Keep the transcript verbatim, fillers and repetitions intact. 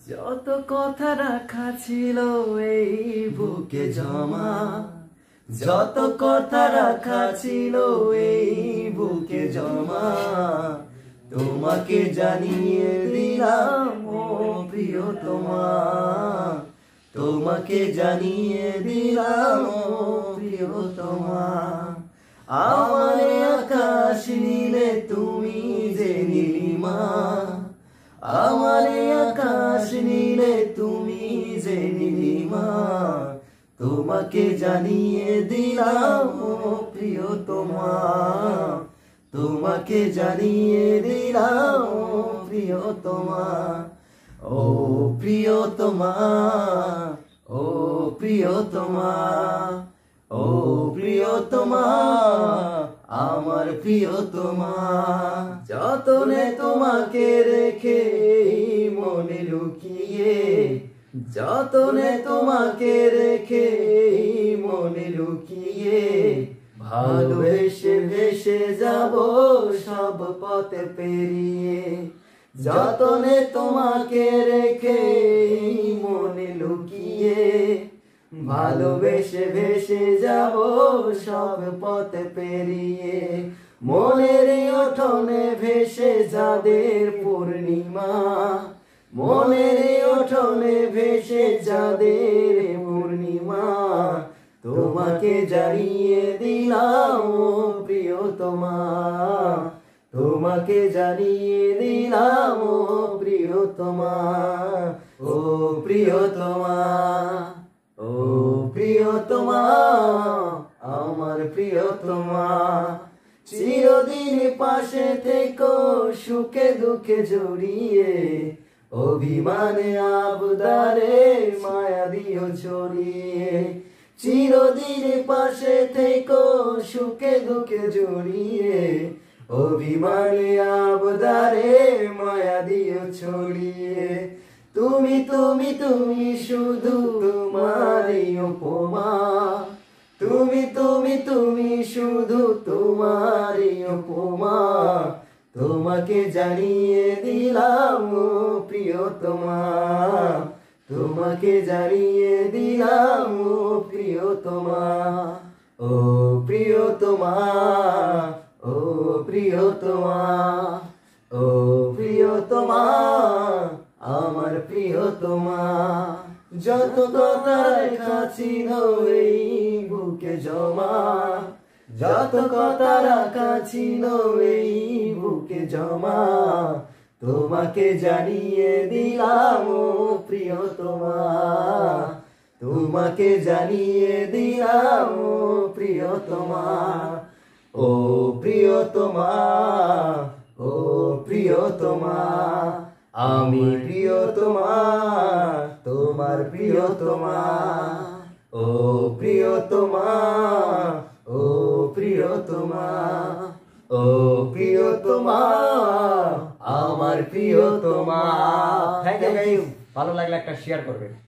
যত কথা রাখা ছিল এই বুকে জমা, যত কথা রাখা ছিল এই বুকে জমা, তোমাকে জানিয়ে দিলাম ও প্রিয়তমা, তোমাকে জানিয়ে দিলাম ও প্রিয়তমা। আমার আকাশ নীলে তুমি যে নীলিমা, আমার আকাশ নীলে তুমি যে নীলিমা, তোমাকে জানিয়ে দিলাম ও প্রিয়তমা, তোমাকে জানিয়ে দিলাম ও প্রিয়তমা। ও প্রিয়তমা, ও প্রিয়তমা, ও প্রিয়তমা, আমার প্রিয়তমা। যতনে তোমাকে রেখে মনে লুকিয়ে, যতনে তোমাকে রেখে মনে লুকিয়ে, ভালোবেসে ভেসে যাব সব পথ পেরিয়ে। যতনে তোমাকে রেখে মনে লুকিয়ে, ভালোবেসে ভেসে যাব সব পথ পেরিয়ে। মনের ওঠনে ভেসে যাদের পূর্ণিমা, মনের ওঠনে ভেসে যাদের পূর্ণিমা, তোমাকে জানিয়ে দিলাম ও প্রিয়তমা, তোমাকে জানিয়ে দিলাম ও প্রিয়তমা। ও প্রিয়তমা, ও প্রিয়তমা, আমার প্রিয়তমা। চিরদিন পাশে থেকো সুখে দুঃখে জড়িয়ে, অভিমানে আবদারে মায়া দিও ছড়িয়ে। চিরদিন পাশে থেকো সুখে দুঃখে জড়িয়ে, অভিমানে আবদারে মায়া দিও ছড়িয়ে। তুমি তুমি তুমি শুধু তোমারই উপমা, তুমি তুমি তুমি শুধু তোমারই উপমা, তোমাকে জানিয়ে দিলাম ও প্রিয়তমা, তোমাকে জানিয়ে দিলাম ও প্রিয়তমা। ও প্রিয়তমা, ও প্রিয়তমা, ও প্রিয়তমা, আমার প্রিয়তমা। যত কথা লেখা ছিল এই বুকে জমা, যত কথা রাখা ছিল এই বুকে জমা, তোমাকে জানিয়ে দিলাম ও প্রিয়তমা, তোমাকে জানিয়ে দিলাম ও প্রিয়তমা। ও প্রিয়তমা, ও প্রিয়তমা, আমি প্রিয়তমা, তোমার প্রিয়তমা। ও প্রিয়তমা, ও প্রিয়তমা, ও প্রিয়তমা, আমার প্রিয়তমা। থ্যাংক ইউ গাইস, ভালো লাগলে একটা শেয়ার করবেন।